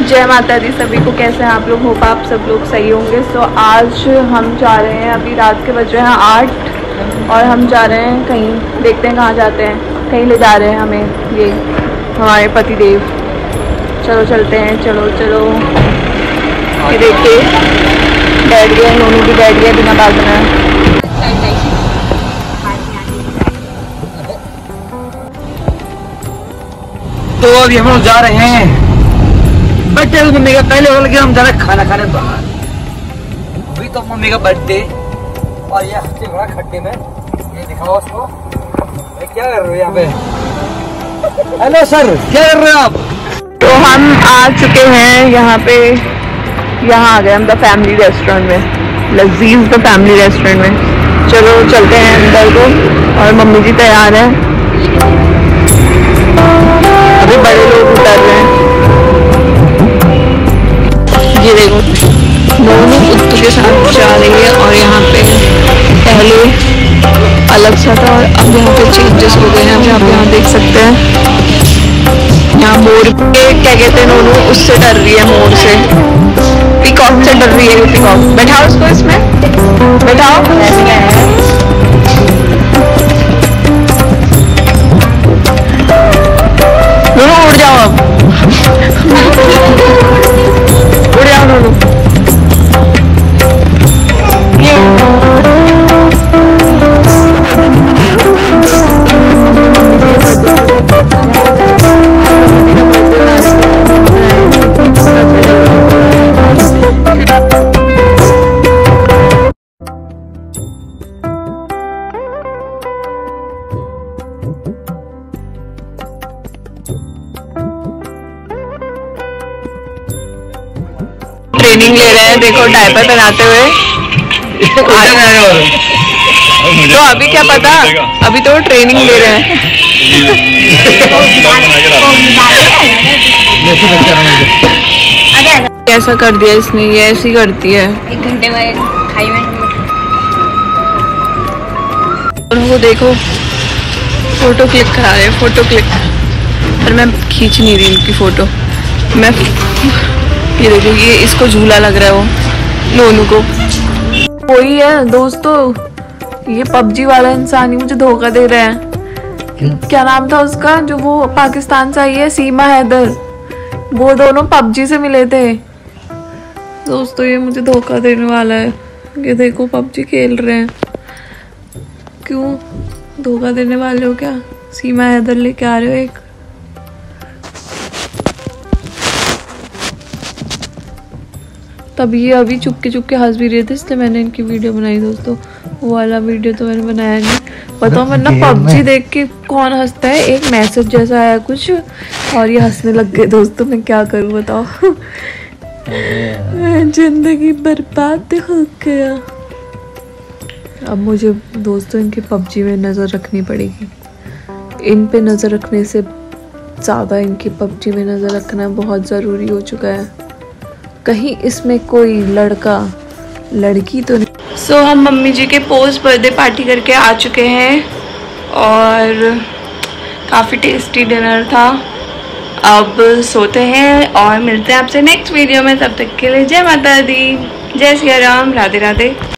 जय माता दी सभी को। कैसे हैं आप लोग? होप आप सब लोग सही होंगे। सो आज हम जा रहे हैं, अभी रात के बज रहे हैं 8 और हम जा रहे हैं कहीं, देखते हैं कहाँ जाते हैं। कहीं ले जा रहे हैं हमें ये हमारे पति देव। चलो चलते हैं, चलो चलो। ये देखिए बैठ गए, नोनू भी बैठ गए, बिना भागना है। तो अभी हम लोग जा रहे हैं बर्थडे। मम्मी का पहले बोल के हम जा रहे हैं खाना खाने बाहर। अभी तो मम्मी का बर्थडे और ये हफ्ते बड़ा खड्डे में, ये दिखाओ उसको। क्या कर रहे हो यहाँ पे? हेलो सर, क्या कर रहे हो आप? तो हम आ चुके हैं यहाँ पे, यहाँ आ गए हम द फैमिली रेस्टोरेंट में, लजीज द फैमिली रेस्टोरेंट में। चलो चलते हैं अंदर को। और मम्मी जी तैयार हैं, अभी बड़े लोग उतर रहे हैं। ये देखो नोनू उत्तू के साथ जा रही है और यहाँ पे पहले अलग सा था और अब यहाँ पे चेंजेस हो गए हैं। अभी आप यहाँ देख सकते हैं, यहाँ मोर पे क्या कहते हैं, नोनू उससे डर रही है, मोर से, पीकॉक से डर रही है। पीकॉक बैठाओ उसको, इसमें बैठाओ। नोनू उड़ जाओ, अब उड़ जाओ नोनू। ट्रेनिंग ले रहे हैं, देखो डायपर पहनाते हुए। तो अभी क्या पता, अभी तो ट्रेनिंग ले रहे हैं। ऐसा कर दिया इसने, ये ऐसी करती है। 1 घंटे में खाई में उनको देखो फोटो क्लिक करा रहे हैं, फोटो क्लिक। पर मैं खींच नहीं रही इनकी फोटो। मैं ये देखो, ये इसको झूला लग रहा है, वो नोनू को। वही है दोस्तों, ये पबजी वाला इंसान ही मुझे धोखा दे रहा है। क्या नाम था उसका, जो वो पाकिस्तान से आई है, सीमा हैदर। वो दोनों पबजी से मिले थे दोस्तों। ये मुझे धोखा देने वाला है। ये देखो पबजी खेल रहे हैं। क्यों धोखा देने वाले हो क्या? सीमा हैदर लेके आ रहे हो एक। तब ये अभी चुपके चुपके हंस भी रहे थे, इसलिए मैंने इनकी वीडियो बनाई दोस्तों। वो वाला वीडियो तो मैंने बनाया नहीं। बताओ वरना पबजी देख के कौन हंसता है। एक मैसेज जैसा आया कुछ और ये हंसने लग गए दोस्तों। मैं क्या करूं बताओ। जिंदगी बर्बाद हो गया। अब मुझे दोस्तों इनकी पबजी में नज़र रखनी पड़ेगी। इन पे नज़र रखने से ज़्यादा इनकी पबजी में नज़र रखना बहुत ज़रूरी हो चुका है। कहीं इसमें कोई लड़का लड़की तो नहीं। सो हम मम्मी जी के पोस्ट बर्थडे पार्टी करके आ चुके हैं और काफ़ी टेस्टी डिनर था। अब सोते हैं और मिलते हैं आपसे नेक्स्ट वीडियो में। तब तक के लिए जय माता दी, जय सिया राम, राधे राधे।